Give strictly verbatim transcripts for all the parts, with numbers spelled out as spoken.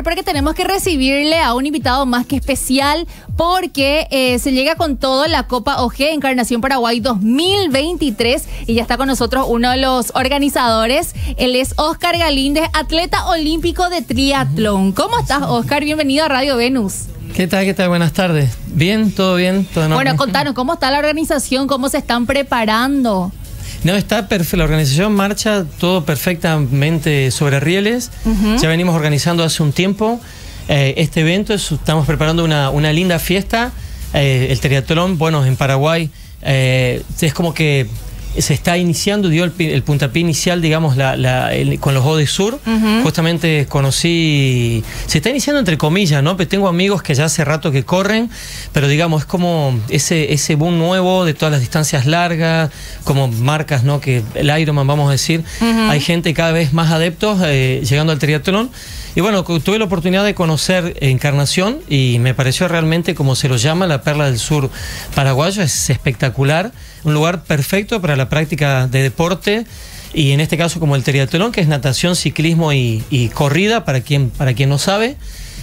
Porque tenemos que recibirle a un invitado más que especial porque eh, se llega con todo la Copa O G Encarnación Paraguay dos mil veintitrés y ya está con nosotros uno de los organizadores. Él es Oscar Galíndez, atleta olímpico de triatlón. ¿Cómo estás, Oscar? Bienvenido a Radio Venus. ¿Qué tal? ¿Qué tal? Buenas tardes. Bien, todo bien, todo en orden. Bueno, contanos, ¿cómo está la organización? ¿Cómo se están preparando? No, está perfecto. La organización marcha todo perfectamente sobre rieles. Uh-huh. Ya venimos organizando hace un tiempo eh, este evento. Es, estamos preparando una, una linda fiesta. Eh, el triatlón, bueno, en Paraguay eh, es como que se está iniciando, dio el, el puntapié inicial, digamos, la, la, el, con los O D E Sur. Uh-huh. Justamente conocí, se está iniciando entre comillas, ¿no? Pero tengo amigos que ya hace rato que corren, pero digamos, es como ese, ese boom nuevo de todas las distancias largas, como marcas, ¿no? Que el Ironman, vamos a decir, uh-huh. Hay gente cada vez más adeptos eh, llegando al triatlón. Y bueno, tuve la oportunidad de conocer Encarnación y me pareció realmente, como se lo llama, la perla del sur paraguayo. Es espectacular, un lugar perfecto para la práctica de deporte y en este caso como el triatlón, que es natación, ciclismo y, y corrida, para quien, para quien no sabe.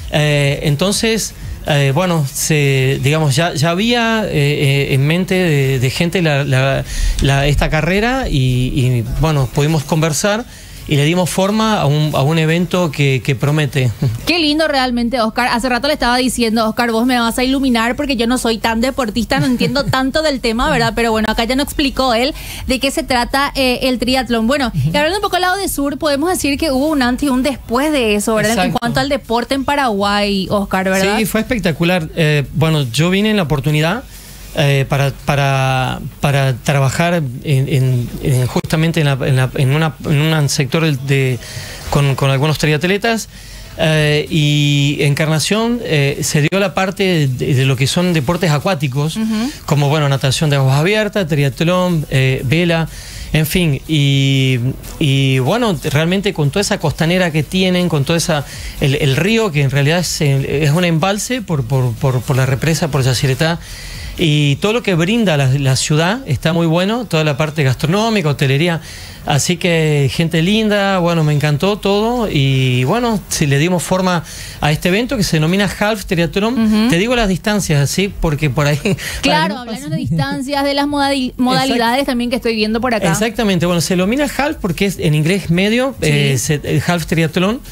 Eh, entonces, eh, bueno, se, digamos, ya, ya había eh, en mente de, de gente la, la, la, esta carrera y, y bueno, pudimos conversar. Y le dimos forma a un, a un evento que, que promete. Qué lindo realmente, Oscar. Hace rato le estaba diciendo, Oscar, vos me vas a iluminar porque yo no soy tan deportista, no entiendo tanto del tema, ¿verdad? Pero bueno, acá ya nos explicó él de qué se trata eh, el triatlón. Bueno, y hablando un poco del lado de sur, podemos decir que hubo un antes y un después de eso, ¿verdad? Exacto. En cuanto al deporte en Paraguay, Oscar, ¿verdad? Sí, fue espectacular. Eh, bueno, yo vine en la oportunidad Eh, para, para, para trabajar en, en, en justamente en, la, en, la, en, una, en un sector de, con, con algunos triatletas eh, y Encarnación eh, se dio la parte de, de lo que son deportes acuáticos, uh-huh. Como bueno, natación de aguas abiertas, triatlón, eh, vela, en fin, y, y bueno, realmente con toda esa costanera que tienen, con todo esa el, el río que en realidad es, es un embalse por, por, por, por la represa, por Yacyretá. Y todo lo que brinda la, la ciudad está muy bueno, toda la parte gastronómica, hotelería, así que gente linda, bueno, me encantó todo y bueno, si le dimos forma a este evento que se denomina Half Triatlón. Uh-huh. Te digo las distancias, así, porque por ahí... Claro, hablarnos de distancias, de las modali modalidades. Exact también que estoy viendo por acá. Exactamente, bueno, se denomina Half porque es en inglés medio, sí. eh, se, el Half Triatlón.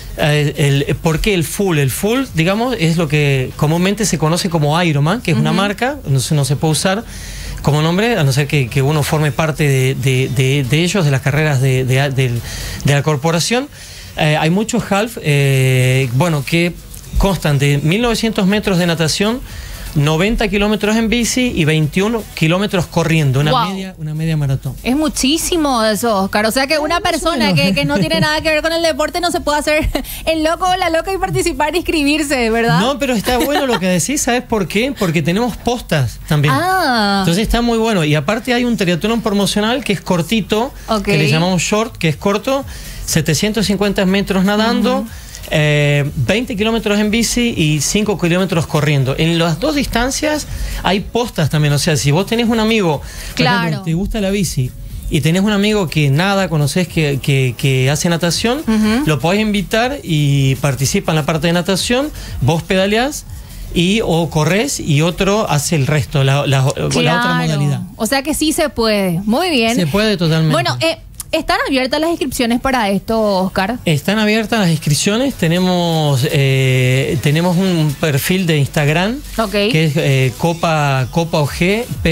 Eh, el, ¿Por qué el full? El full, digamos, es lo que comúnmente se conoce como Ironman, que es uh-huh. una marca, no se, no se puede usar como nombre, a no ser que, que uno forme parte de, de, de, de ellos, de las carreras de, de, de, de la corporación. Eh, hay muchos half, eh, bueno, que constan de mil novecientos metros de natación, noventa kilómetros en bici y veintiuno kilómetros corriendo, una, wow. media, una media maratón. Es muchísimo eso, Oscar. O sea que una persona que, que no tiene nada que ver con el deporte no se puede hacer el loco o la loca y participar e inscribirse, ¿verdad? No, pero está bueno lo que decís, ¿sabes por qué? Porque tenemos postas también. Ah. Entonces está muy bueno. Y aparte hay un triatlón promocional que es cortito, okay. Que le llamamos short, que es corto, setecientos cincuenta metros nadando. Uh-huh. Eh, veinte kilómetros en bici y cinco kilómetros corriendo. En las dos distancias hay postas también. O sea, si vos tenés un amigo, claro. por ejemplo, te gusta la bici y tenés un amigo que nada, conocés que, que, que hace natación, uh-huh. Lo podés invitar y participa en la parte de natación, vos pedaleás y o corres y otro hace el resto, la, la, claro. La otra modalidad. O sea que sí se puede. Muy bien. Se puede totalmente. Bueno, eh ¿están abiertas las inscripciones para esto, Oscar? Están abiertas las inscripciones. Tenemos eh, tenemos un perfil de Instagram, okay. Que es eh, Copa, Copa O G, P,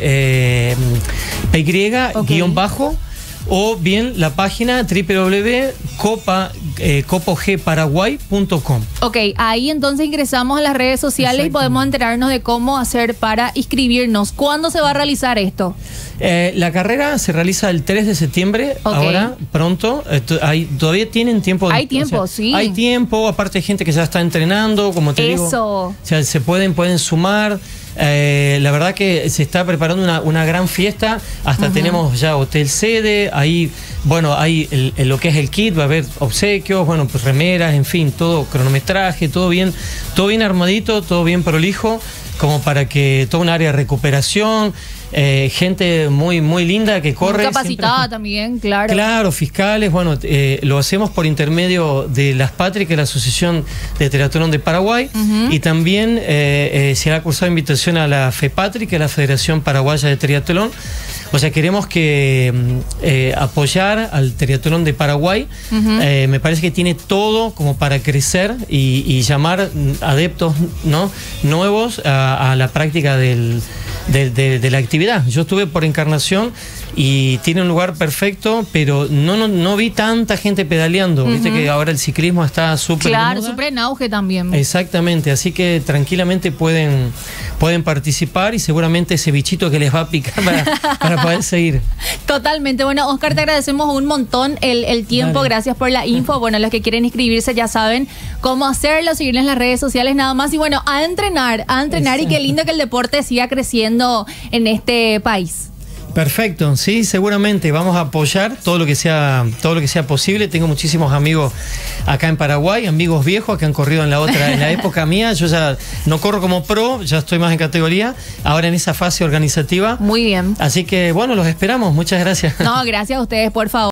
eh, P Y, okay. Guión bajo, o bien la página doble u doble u doble u punto copa o g paraguay punto com. Ok, ahí entonces ingresamos a las redes sociales y podemos enterarnos de cómo hacer para inscribirnos. ¿Cuándo se va a realizar esto? Eh, la carrera se realiza el tres de septiembre, okay. Ahora, pronto. Eh, hay, todavía tienen tiempo. Hay tiempo, o sea, sí. Hay tiempo, aparte hay gente que ya está entrenando, como te Eso. digo. O sea, se pueden, pueden sumar. Eh, la verdad que se está preparando una, una gran fiesta. Hasta uh-huh. Tenemos ya hotel sede. Ahí, bueno, hay el, el, lo que es el kit, va a haber obsequios, bueno, pues remeras, en fin, todo cronometraje, todo bien, todo bien armadito, todo bien prolijo. como para que toda un área de recuperación, eh, gente muy, muy linda que corre. Muy capacitada siempre. También, claro. Claro, fiscales, bueno, eh, lo hacemos por intermedio de las Patri, que es la Asociación de Triatlón de Paraguay, uh-huh. y también eh, eh, se ha cursado invitación a la FEPATRI, que es la Federación Paraguaya de Triatlón. O sea, queremos que eh, apoyar al triatlón de Paraguay. Uh-huh. eh, me parece que tiene todo como para crecer y, y llamar adeptos, ¿no?, nuevos a, a la práctica del, de, de, de la actividad. Yo estuve por Encarnación y tiene un lugar perfecto, pero no, no, no vi tanta gente pedaleando. Uh-huh. Viste que ahora el ciclismo está súper Claro, súper en auge también. Exactamente, así que tranquilamente pueden, pueden participar y seguramente ese bichito que les va a picar para, para poder seguir. Totalmente. Bueno, Oscar, te agradecemos un montón el, el tiempo. Dale. Gracias por la info. Bueno, los que quieren inscribirse ya saben cómo hacerlo, seguirles en las redes sociales nada más. Y bueno, a entrenar, a entrenar. Exacto. Y qué lindo que el deporte siga creciendo en este país. Perfecto, sí, seguramente vamos a apoyar todo lo que sea, todo lo que sea posible. Tengo muchísimos amigos acá en Paraguay, amigos viejos que han corrido en la otra, en la época mía. Yo ya no corro como pro, ya estoy más en categoría, ahora en esa fase organizativa. Muy bien. Así que bueno, los esperamos. Muchas gracias. No, gracias a ustedes, por favor.